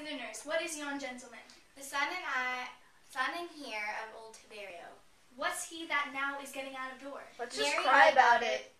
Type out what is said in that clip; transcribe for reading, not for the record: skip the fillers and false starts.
Londoners, what is yon gentleman? The son and heir of old Tiberio. What's he that now is getting out of door? Let's just cry about it.